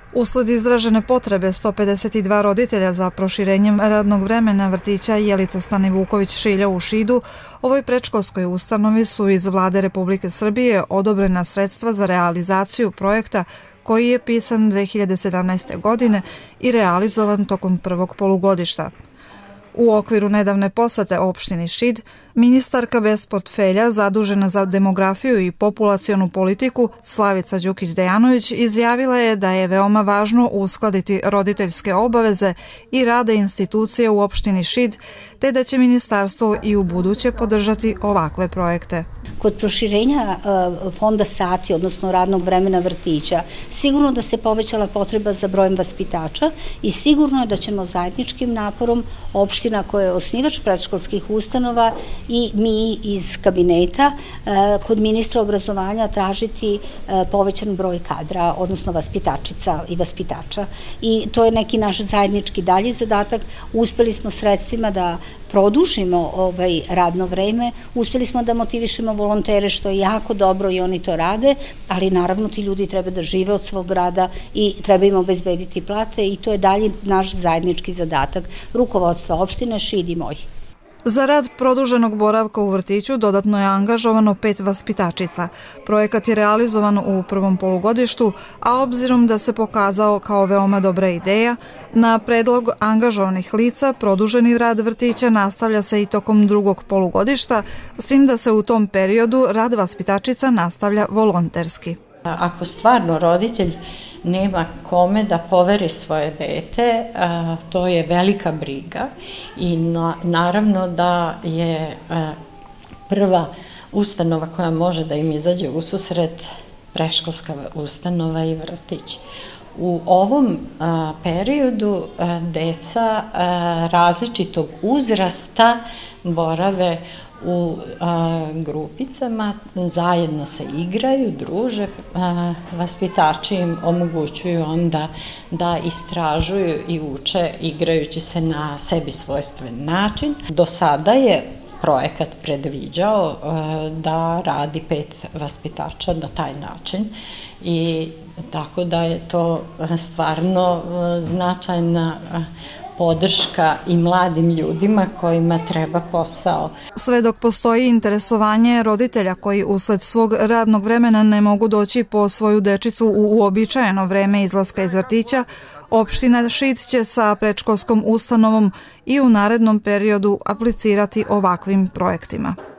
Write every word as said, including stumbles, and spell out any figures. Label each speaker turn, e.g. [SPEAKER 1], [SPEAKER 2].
[SPEAKER 1] Usled izražene potrebe sto pedeset dva roditelja za proširenjem radnog vremena vrtića Jelica Stani Vuković Šilja u Šidu, ovoj predškolskoj ustanovi su iz Vlade Republike Srbije odobrena sredstva za realizaciju projekta koji je pisan dve hiljade sedamnaeste. godine i realizovan tokom prvog polugodišta. U okviru nedavne posete opštini Šid, ministarka bez portfelja zadužena za demografiju i populacionu politiku Slavica Đukić-Dejanović izjavila je da je veoma važno uskladiti roditeljske obaveze i rade institucije u opštini Šid, te da će ministarstvo i u buduće podržati ovakve projekte.
[SPEAKER 2] Kod proširenja fonda sati, odnosno radnog vremena vrtića, sigurno da se povećala potreba za brojem vaspitača i sigurno je da ćemo zajedničkim naporom opština koja je osnivač predškolskih ustanova i mi iz kabineta kod ministra obrazovanja tražiti povećan broj kadra, odnosno vaspitačica i vaspitača. I to je neki naš zajednički dalji zadatak. Uspeli smo sredstvima da produžimo ovaj radno vreme, uspeli smo da motivišemo volontere, što je jako dobro i oni to rade, ali naravno ti ljudi treba da žive od svog rada i treba im obezbediti plate i to je dalje naš zajednički zadatak rukovodstva opštine Šid i moj.
[SPEAKER 1] Za rad produženog boravka u vrtiću dodatno je angažovano pet vaspitačica. Projekat je realizovan u prvom polugodištu, a obzirom da se pokazao kao veoma dobra ideja, na predlog angažovanih lica produženi rad vrtića nastavlja se i tokom drugog polugodišta, s tim da se u tom periodu rad vaspitačica nastavlja volonterski.
[SPEAKER 3] Ako stvarno roditelj nema kome da poveri svoje dete, to je velika briga i naravno da je prva ustanova koja može da im izađe u susret predškolska ustanova i vrtić. U ovom periodu deca različitog uzrasta borave u grupicama, zajedno se igraju, druže, vaspitači im omogućuju onda da istražuju i uče igrajući se na sebi svojstven način. Do sada je projekat predviđao da radi pet vaspitača na taj način i tako da je to stvarno značajna podrška i mladim ljudima kojima treba posao.
[SPEAKER 1] Sve dok postoji interesovanje roditelja koji usled svog radnog vremena ne mogu doći po svoju dečicu u uobičajeno vreme izlaska iz vrtića, opština Šid će sa predškolskom ustanovom i u narednom periodu aplicirati ovakvim projektima.